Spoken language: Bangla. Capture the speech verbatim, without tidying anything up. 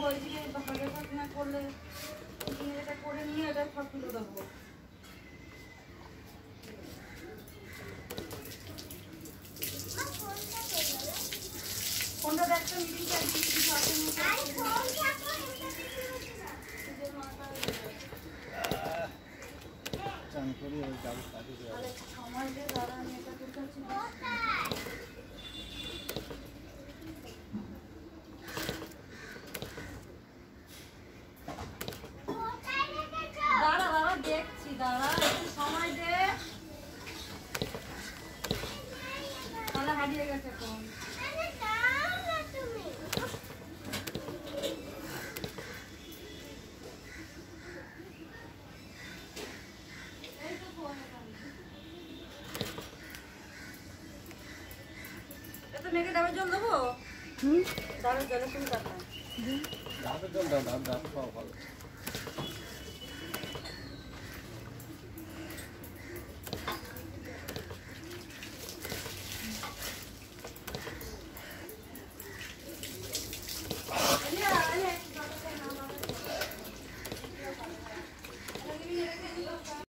বই দিয়ে ভাগে ভাগ না করলে এটা করে নিয়ে এটা সব তুলে দেবো। কোনটা একটা মিটিং সময় দিয়ে দাঁড়া আমি এটা করতে পারছি না। দাঁড়া দাঁড়া দেখছি, দাঁড়া একটু সময় দে। তাহলে হারিয়ে গেছে কোন মেঘে ডাবের জল দেবো। হুম ডাবের জলে তুমি কাটনা ডাবের জল দাও, ডাব ডাব খাওয়া ভালো।